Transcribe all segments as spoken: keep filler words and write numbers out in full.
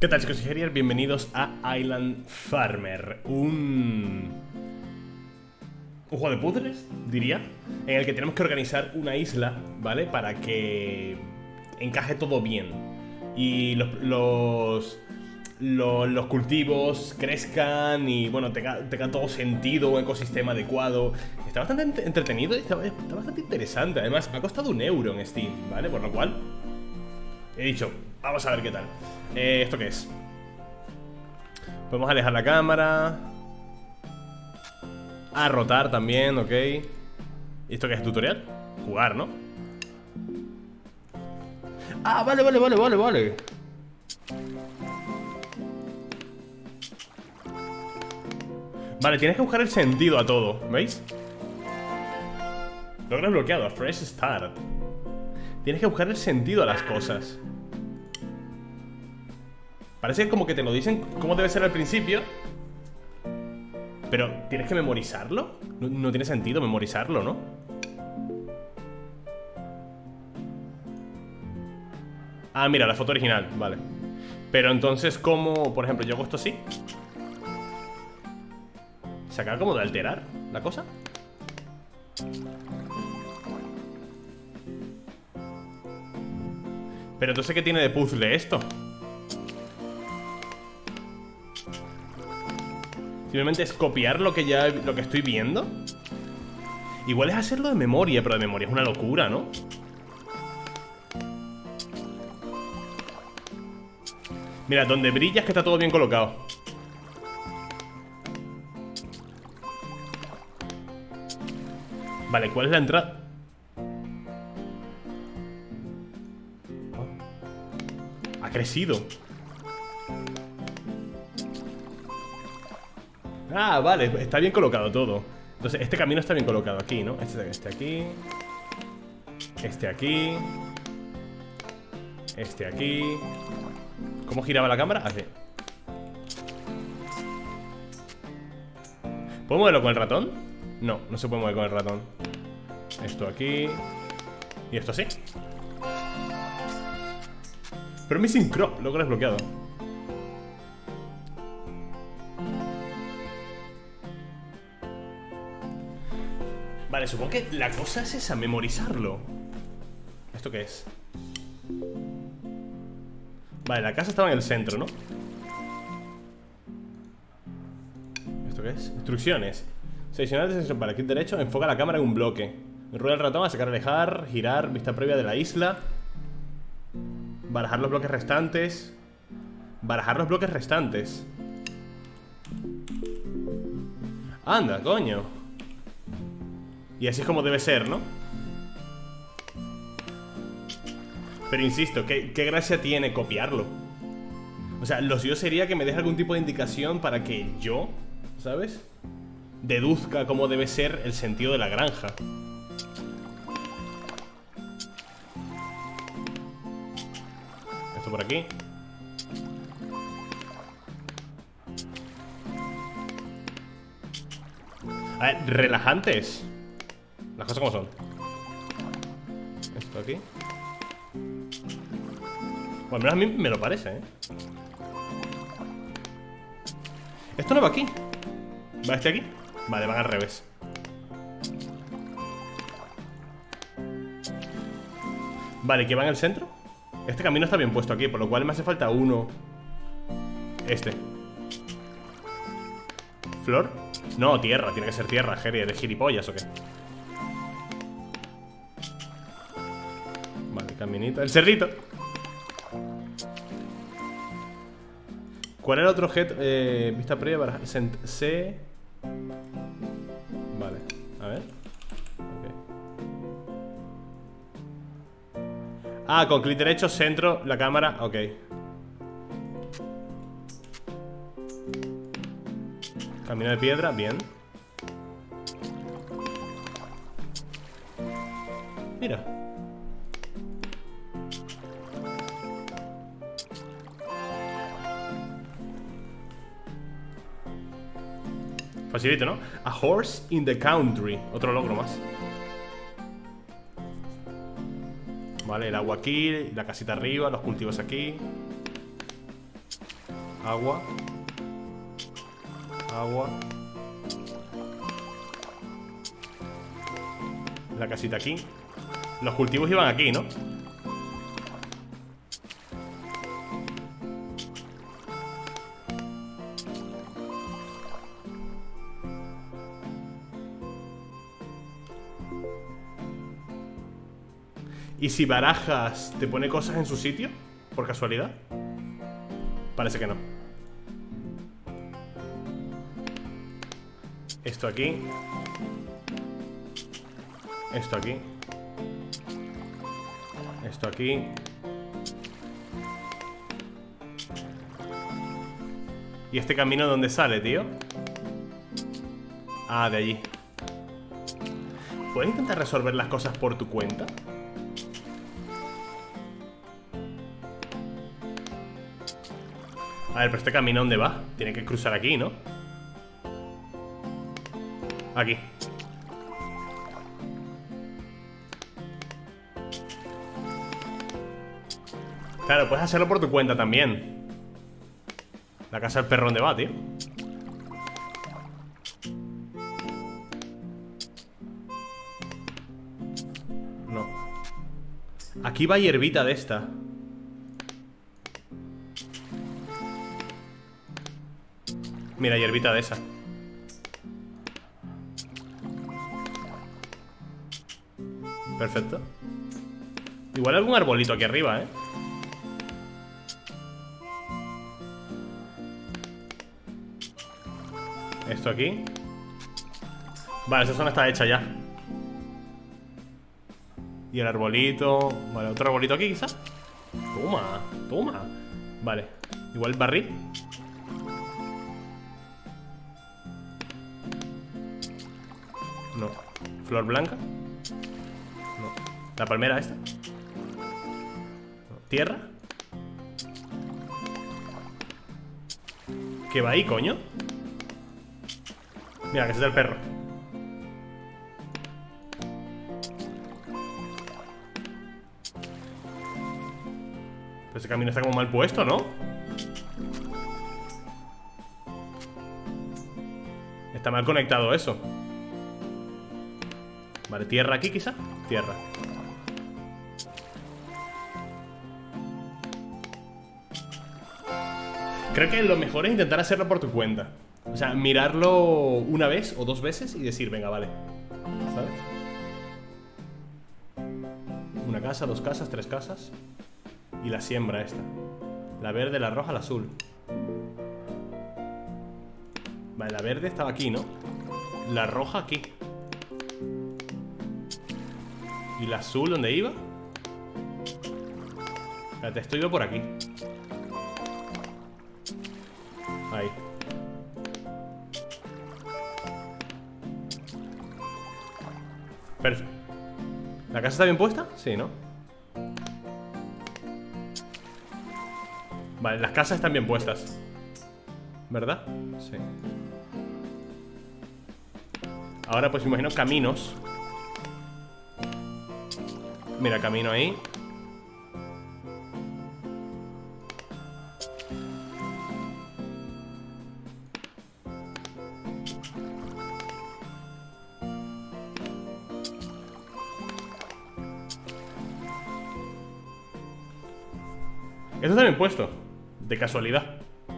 ¿Qué tal, chicos y Gerier? Bienvenidos a Island Farmer, un... un juego de puzzles, diría, en el que tenemos que organizar una isla, ¿vale? Para que encaje todo bien y los, los, los, los cultivos crezcan y, bueno, tenga, tenga todo sentido, un ecosistema adecuado. Está bastante entretenido y está, está bastante interesante. Además, me ha costado un euro en Steam, ¿vale? Por lo cual he dicho, vamos a ver qué tal. eh, ¿Esto qué es? Podemos alejar la cámara. A rotar también, ok. ¿Y esto qué es? ¿Tutorial? Jugar, ¿no? Ah, vale, vale, vale, vale, vale. Vale, tienes que buscar el sentido a todo, ¿veis? Logra bloqueado, a fresh start. Tienes que buscar el sentido a las cosas. Parece como que te lo dicen cómo debe ser al principio, pero ¿tienes que memorizarlo? No, no tiene sentido memorizarlo, ¿no? Ah, mira, la foto original, vale. Pero entonces, ¿cómo? Por ejemplo, yo hago esto así. ¿Se acaba como de alterar la cosa? Pero entonces, ¿qué tiene de puzzle esto? Simplemente es copiar lo que ya lo que estoy viendo. Igual es hacerlo de memoria, pero de memoria es una locura, ¿no? Mira, donde brilla es que está todo bien colocado. Vale, ¿cuál es la entrada? Ha crecido. Ah, vale, está bien colocado todo. Entonces, este camino está bien colocado aquí, ¿no? Este, este aquí. Este aquí. Este aquí. ¿Cómo giraba la cámara? Así. ¿Puedo moverlo con el ratón? No, no se puede mover con el ratón. Esto aquí. Y esto así. Pero Missing Crop, lo que lo he desbloqueado. Vale, supongo que la cosa es esa, memorizarlo. ¿Esto qué es? Vale, la casa estaba en el centro, ¿no? ¿Esto qué es? Instrucciones. Seleccionar la sección para clic derecho, enfoca la cámara en un bloque. Rueda el ratón a sacar, alejar, girar, vista previa de la isla. Barajar los bloques restantes. Barajar los bloques restantes. Anda, coño. Y así es como debe ser, ¿no? Pero insisto, ¿qué, qué gracia tiene copiarlo? O sea, lo suyo sería que me deje algún tipo de indicación para que yo, ¿sabes? Deduzca cómo debe ser el sentido de la granja. Esto por aquí. A ver, relajantes. Las cosas como son. Esto aquí. Bueno, al menos a mí me lo parece, ¿eh? Esto no va aquí. ¿Va este aquí? Vale, van al revés. Vale, ¿qué va en el centro? Este camino está bien puesto aquí, por lo cual me hace falta uno. Este. ¿Flor? No, tierra, tiene que ser tierra, Jerry. ¿Eres gilipollas o qué? Vale, caminito. El cerrito. ¿Cuál era el otro objeto? Eh, vista previa para... C... Vale, a ver. Okay. Ah, con clic derecho, centro, la cámara. Ok. Camino de piedra, bien. Mira. Facilito, ¿no? A horse in the country. Otro logro más. Vale, el agua aquí, la casita arriba, los cultivos aquí. Agua. Agua. La casita aquí. Los cultivos iban aquí, ¿no? ¿Y si barajas te pone cosas en su sitio? ¿Por casualidad? Parece que no. Esto aquí. Esto aquí. Esto aquí. ¿Y este camino dónde sale, tío? Ah, de allí. ¿Puedes intentar resolver las cosas por tu cuenta? A ver, pero este camino ¿dónde va? Tiene que cruzar aquí, ¿no? Aquí. Claro, puedes hacerlo por tu cuenta también. La casa del perro, ¿dónde va, tío? No. Aquí va hierbita de esta. Mira, hierbita de esa. Perfecto. Igual algún arbolito aquí arriba, ¿eh? Esto aquí. Vale, esa zona está hecha ya. Y el arbolito. Vale, otro arbolito aquí quizás. Toma, toma. Vale, igual barril. No. Flor blanca. No. La palmera esta. No. Tierra. ¿Qué va ahí, coño? Mira, que ese es el perro. Pero ese camino está como mal puesto, ¿no? Está mal conectado eso. Vale, tierra aquí quizá. Tierra. Creo que lo mejor es intentar hacerlo por tu cuenta. O sea, mirarlo una vez o dos veces y decir, venga, vale. ¿Sabes? Una casa, dos casas, tres casas. Y la siembra esta. La verde, la roja, la azul. Vale, la verde estaba aquí, ¿no? La roja aquí. ¿Y la azul dónde iba? Espérate, esto iba por aquí. Ahí. Perfecto. ¿La casa está bien puesta? Sí, ¿no? Vale, las casas están bien puestas, ¿verdad? Sí. Ahora pues me imagino caminos. Mira, camino ahí. Esto está bien puesto. De casualidad.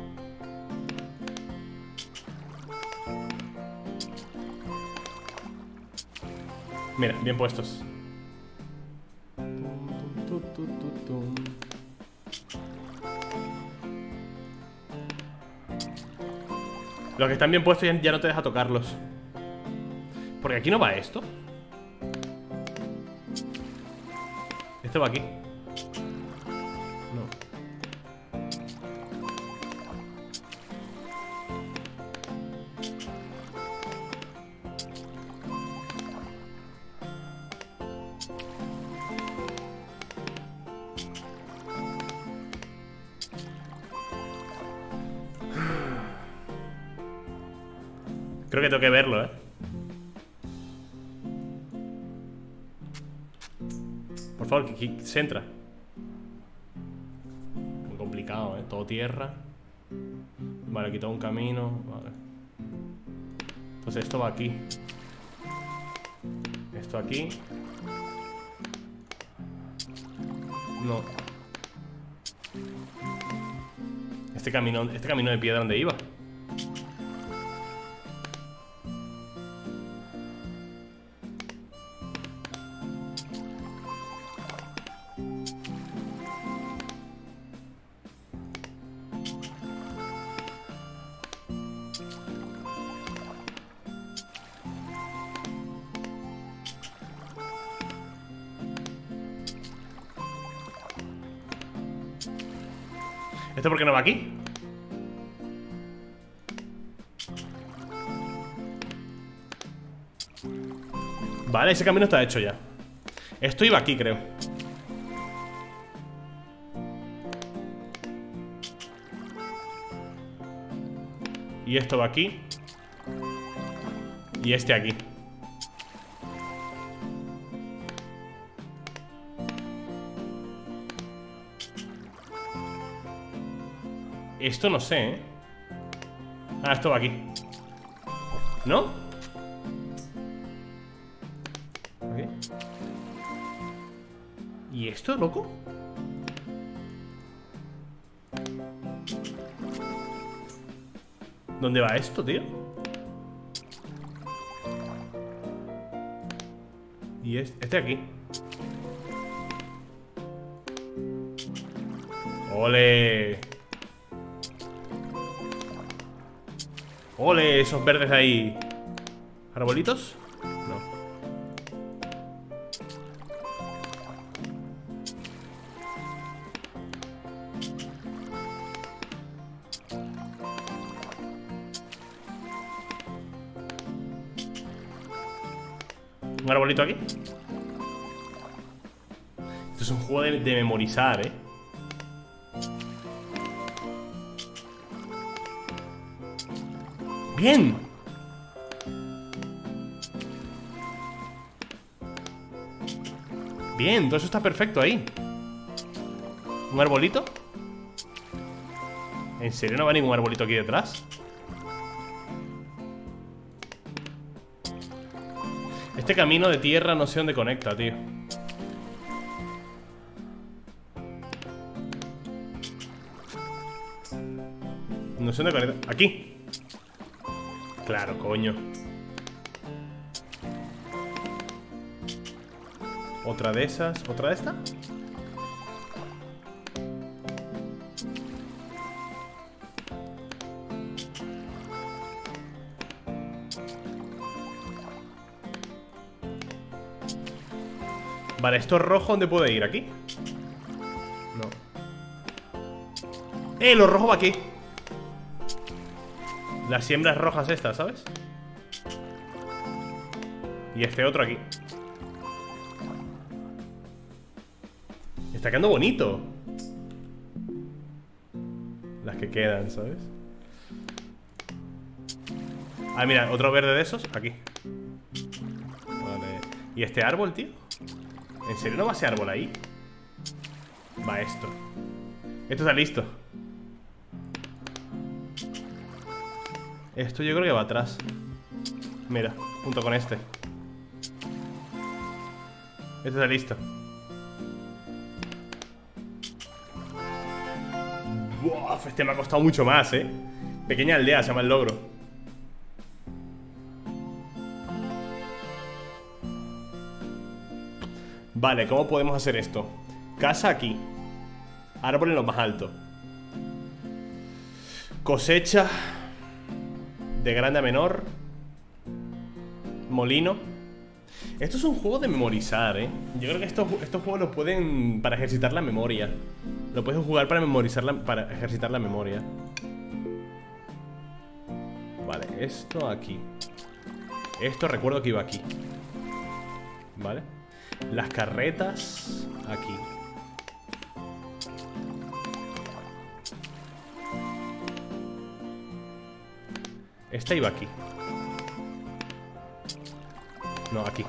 Mira, bien puestos. Los que están bien puestos ya, ya no te deja tocarlos. Porque aquí no va esto. Este va aquí. No. Creo que tengo que verlo, ¿eh? Por favor, que, que se entra. Muy complicado, ¿eh? Todo tierra. Vale, quito un camino. Vale. Entonces esto va aquí. Esto aquí. No. Este camino, este camino de piedra, ¿dónde iba? ¿Esto por qué no va aquí? Vale, ese camino está hecho ya. Esto iba aquí, creo. Y esto va aquí. Y este aquí. Esto no sé, ¿eh? Ah, esto va aquí. ¿No? ¿Ok? ¿Y esto, loco? ¿Dónde va esto, tío? Y este, este aquí. ¡Ole! ¡Ole! Esos verdes ahí. ¿Arbolitos? No. ¿Un arbolito aquí? Esto es un juego de, de memorizar, ¿eh? ¡Bien! Bien, todo eso está perfecto ahí. ¿Un arbolito? ¿En serio no va ningún arbolito aquí detrás? Este camino de tierra no sé dónde conecta, tío. No sé dónde conecta. Aquí. Claro, coño. Otra de esas. ¿Otra de esta? Vale, ¿esto rojo dónde puede ir? ¿Aquí? No. ¡Eh! Lo rojo va aquí. Las siembras rojas estas, ¿sabes? Y este otro aquí. Está quedando bonito. Las que quedan, ¿sabes? Ah, mira, otro verde de esos, aquí. Vale. ¿Y este árbol, tío? ¿En serio no va ese árbol ahí? Va esto. Esto está listo. Esto yo creo que va atrás. Mira, junto con este. Este está listo. Buah, este me ha costado mucho más, eh. Pequeña aldea se llama el logro. Vale, ¿cómo podemos hacer esto? Casa aquí. Árbol en lo más alto. Cosecha de grande a menor. Molino. Esto es un juego de memorizar, ¿eh? Yo creo que estos, estos juegos los pueden... para ejercitar la memoria. Lo puedes jugar para memorizar la, para ejercitar la memoria. Vale, esto aquí. Esto recuerdo que iba aquí. Vale. Las carretas aquí. Esta iba aquí. No, aquí.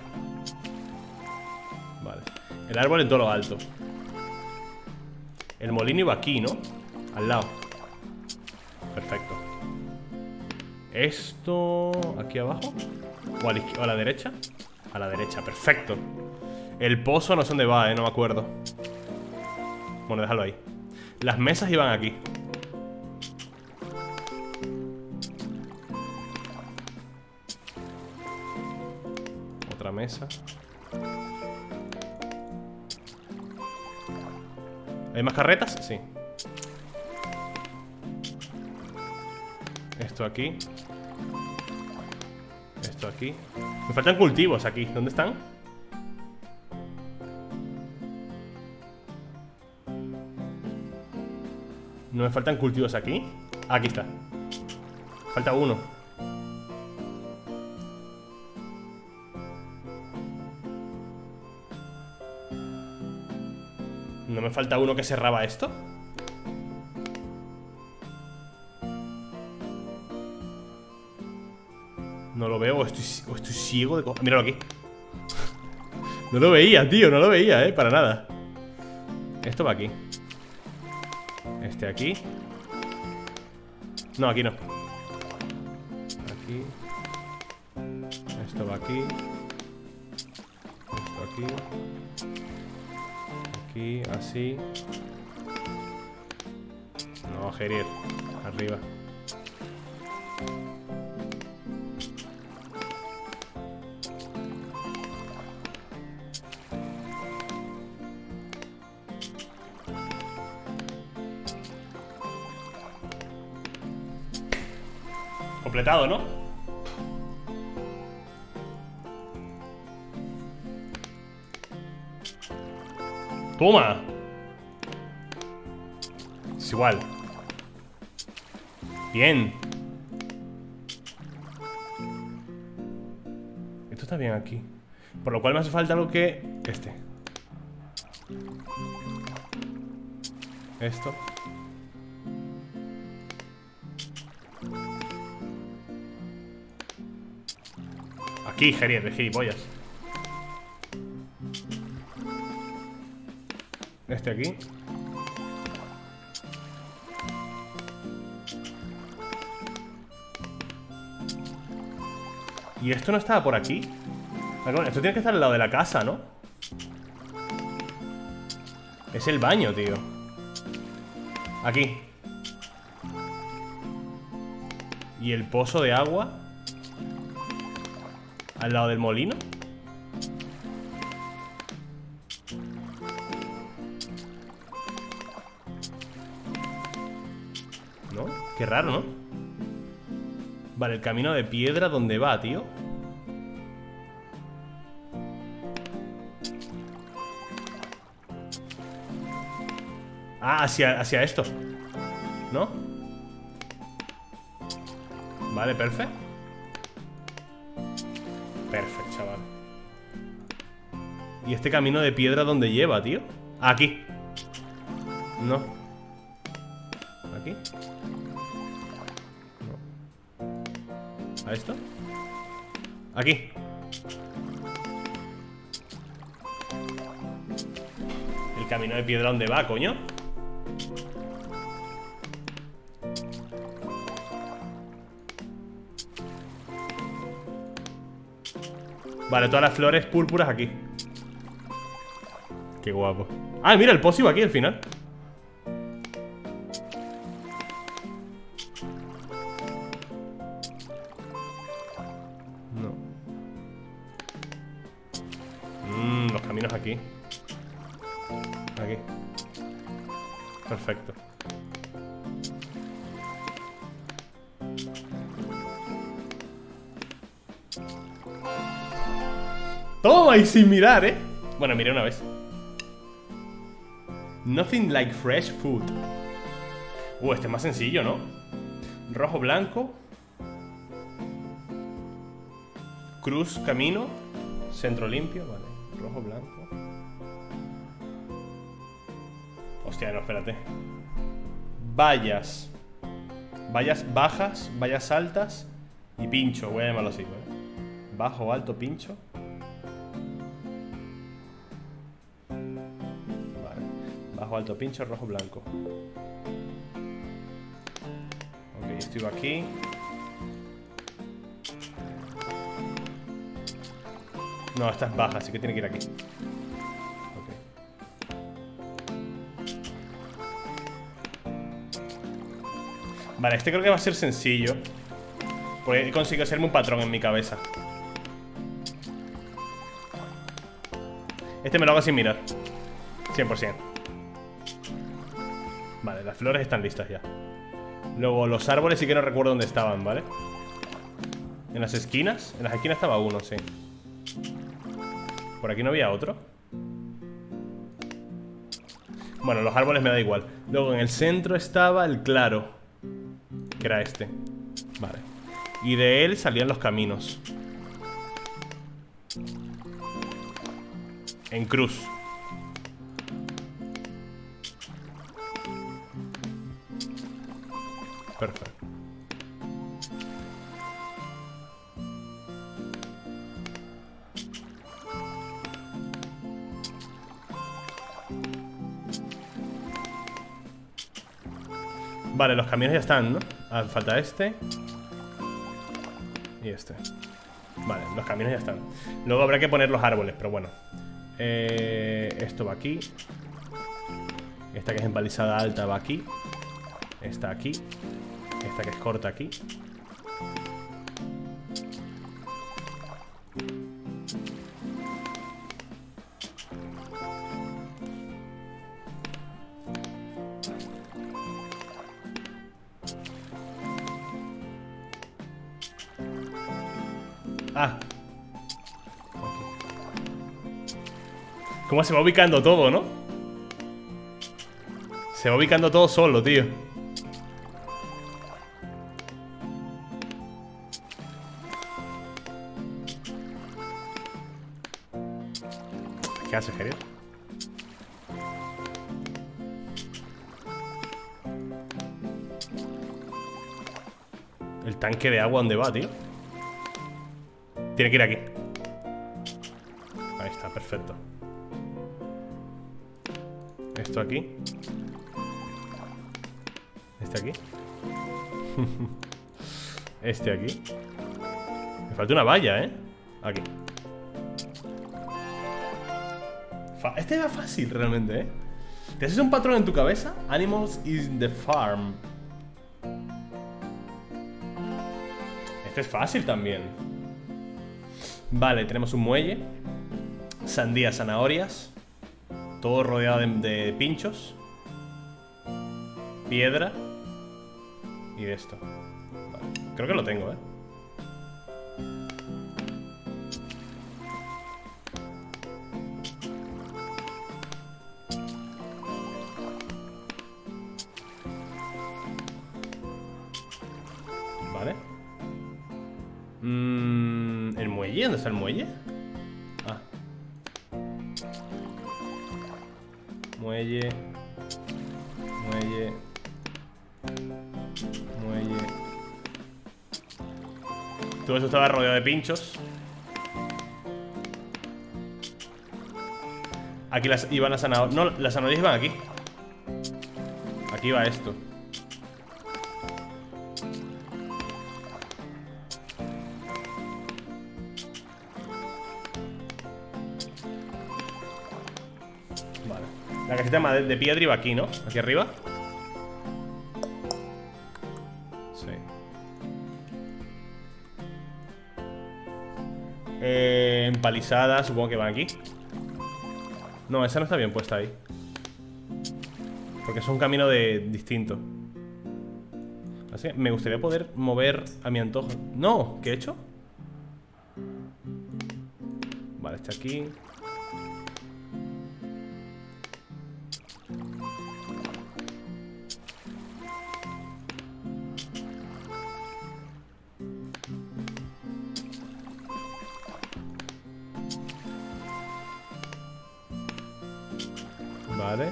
Vale. El árbol en todo lo alto. El molino iba aquí, ¿no? Al lado. Perfecto. Esto... ¿aquí abajo? ¿O a la, izquier- o a la derecha? A la derecha, perfecto. El pozo no sé dónde va, eh, no me acuerdo. Bueno, déjalo ahí. Las mesas iban aquí. Otra mesa. ¿Hay más carretas? Sí. Esto aquí. Esto aquí. Me faltan cultivos aquí. ¿Dónde están? ¿No me faltan cultivos aquí? Aquí está. Falta uno. ¿No me falta uno que cerraba esto? No lo veo, o estoy, o estoy ciego de co... Míralo aquí. No lo veía, tío, no lo veía, eh, para nada. Esto va aquí. Este aquí. No, aquí no. Aquí. Esto va aquí. Esto aquí. Aquí, así. No, Gerier. Arriba. Completado, ¿no? ¡Toma! Es igual. Bien. Esto está bien aquí. Por lo cual me hace falta algo que... Este. Esto. Aquí, Gerier, de gilipollas. Este aquí. ¿Y esto no estaba por aquí? Esto tiene que estar al lado de la casa, ¿no? Es el baño, tío. Aquí. ¿Y el pozo de agua? ¿Al lado del molino? ¿No? Qué raro, ¿no? Vale, el camino de piedra, ¿dónde va, tío? Ah, hacia, hacia esto, ¿no? Vale, perfecto. Perfecto, chaval. ¿Y este camino de piedra dónde lleva, tío? Aquí. No. ¿Aquí? No. ¿A esto? Aquí. ¿El camino de piedra dónde va, coño? Vale, todas las flores púrpuras aquí. Qué guapo. Ah, mira, el pozo iba aquí al final. No. Mmm, los caminos aquí. Aquí. Perfecto. Toma, y sin mirar, ¿eh? Bueno, miré una vez. Nothing like fresh food. Uh, este es más sencillo, ¿no? Rojo, blanco. Cruz, camino. Centro limpio, vale. Rojo, blanco. Hostia, no, espérate. Vallas. Vallas bajas, vallas altas y pincho, voy a llamarlo así, ¿vale? Bajo, alto, pincho. Vale. Bajo, alto, pincho, rojo, blanco. Ok. Esto iba aquí. No, esta es baja, así que tiene que ir aquí. Vale, este creo que va a ser sencillo, porque he conseguido hacerme un patrón en mi cabeza. Este me lo hago sin mirar, cien por cien. Vale, las flores están listas ya. Luego los árboles sí que no recuerdo dónde estaban, ¿vale? En las esquinas. En las esquinas estaba uno, sí. Por aquí no había otro. Bueno, los árboles me da igual. Luego en el centro estaba el claro, que era este. Vale. Y de él salían los caminos. En cruz. Perfecto. Vale, los caminos ya están, ¿no? Ah, falta este y este. Vale, los caminos ya están. Luego habrá que poner los árboles, pero bueno. eh, Esto va aquí. Esta que es empalizada alta va aquí. Esta aquí. Esta que es corta aquí. Ah. ¿Cómo se va ubicando todo, no? Se va ubicando todo solo, tío. ¿Qué haces, Geriel? ¿El tanque de agua dónde va, tío? Tiene que ir aquí. Ahí está, perfecto. Esto aquí. Este aquí. Este aquí. Me falta una valla, ¿eh? Aquí. Fa- Este era fácil realmente, ¿eh? ¿Te haces un patrón en tu cabeza? Animals in the farm. Este es fácil también. Vale, tenemos un muelle. Sandías, zanahorias. Todo rodeado de, de pinchos. Piedra. Y de esto. Vale. Creo que lo tengo, ¿eh? Vale. Mm, ¿el muelle? ¿Dónde está el muelle? Ah. Muelle. Muelle. Muelle. Todo eso estaba rodeado de pinchos. Aquí las iban las zanahorias. No, las zanahorias iban aquí. Aquí va esto. Vale. La casita de, de piedra iba aquí, ¿no? Aquí arriba. Sí. Eh, empalizada, supongo que van aquí. No, esa no está bien puesta ahí. Porque es un camino de distinto. Así que me gustaría poder mover a mi antojo. No, ¿qué he hecho? Vale, este aquí. Vale.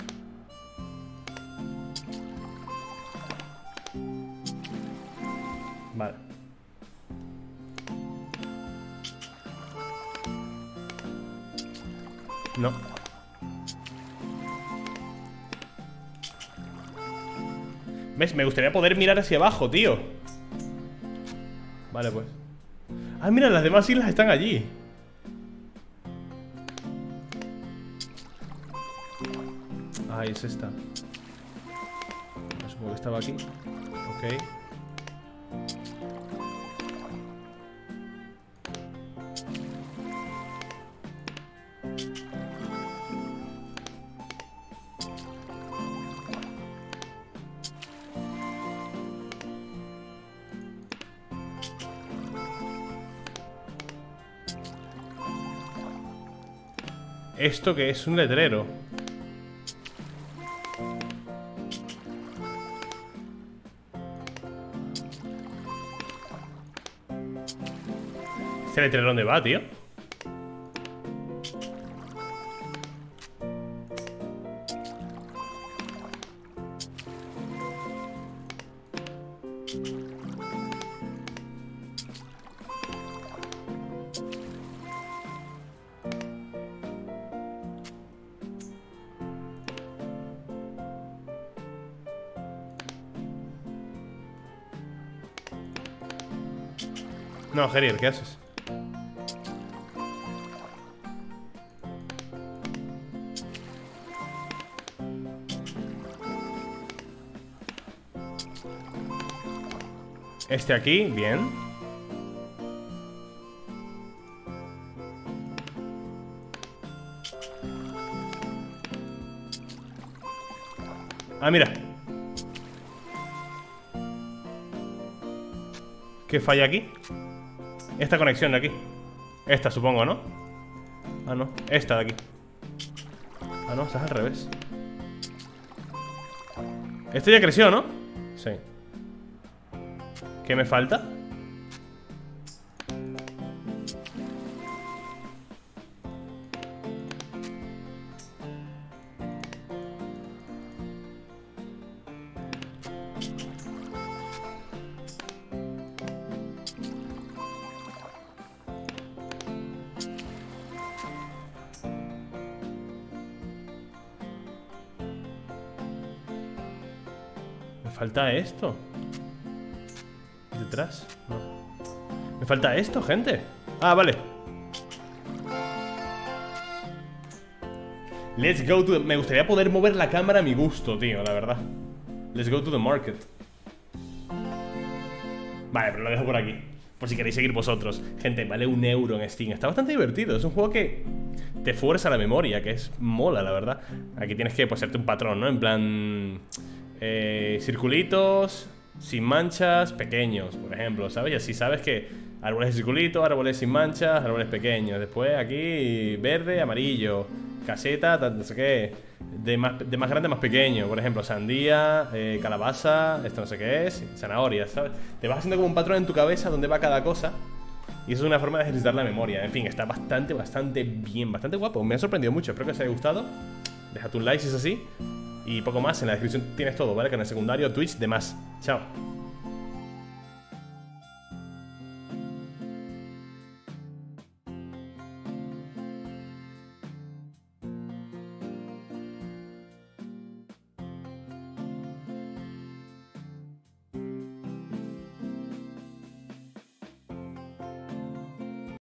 Vale. No. ¿Ves? Me gustaría poder mirar hacia abajo, tío. Vale, pues. Ah, mira, las demás islas están allí. Ah, es esta. Supongo que estaba aquí. Ok. ¿Esto que es? Un letrero. ¿Este letrero dónde va, tío? No, Geriel, ¿qué haces? Este aquí, bien. Ah, mira. ¿Qué falla aquí? Esta conexión de aquí. Esta, supongo, ¿no? Ah, no, esta de aquí. Ah, no, esta es al revés. Esto ya creció, ¿no? Sí. ¿Qué me falta? Me falta esto. ¿Detrás? No. Me falta esto, gente. Ah, vale. Let's go to the... Me gustaría poder mover la cámara a mi gusto, tío, la verdad. Let's go to the market. Vale, pero lo dejo por aquí, por si queréis seguir vosotros. Gente, vale un euro en Steam. Está bastante divertido. Es un juego que te fuerza la memoria, que es mola, la verdad. Aquí tienes que pues, hacerte un patrón, ¿no? En plan... Eh, circulitos sin manchas pequeños, por ejemplo, ¿sabes? Y así sabes que árboles de circulito, árboles sin manchas, árboles pequeños. Después aquí verde, amarillo, caseta, no sé qué. De más, de más grande a más pequeño. Por ejemplo, sandía, eh, calabaza, esto no sé qué es, zanahoria, ¿sabes? Te vas haciendo como un patrón en tu cabeza donde va cada cosa. Y eso es una forma de ejercitar la memoria. En fin, está bastante, bastante bien, bastante guapo. Me ha sorprendido mucho, espero que os haya gustado. Déjate un like si es así. Y poco más, en la descripción tienes todo, ¿vale? Canal secundario, Twitch, demás. Chao.